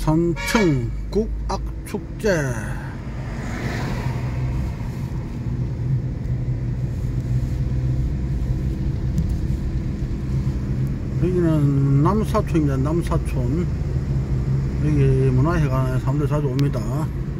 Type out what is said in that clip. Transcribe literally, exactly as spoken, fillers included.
삼층 국악축제. 여기는 남사촌입니다. 남사촌. 여기 문화회관에 사람들 자주 옵니다.